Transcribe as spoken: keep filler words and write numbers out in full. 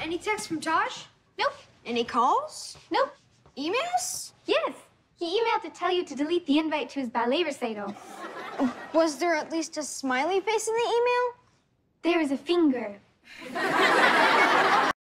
any texts from Taj? Nope. Any calls? Nope. Emails? Yes. He emailed to tell you to delete the invite to his ballet recital. Was there at least a smiley face in the email? There is a finger.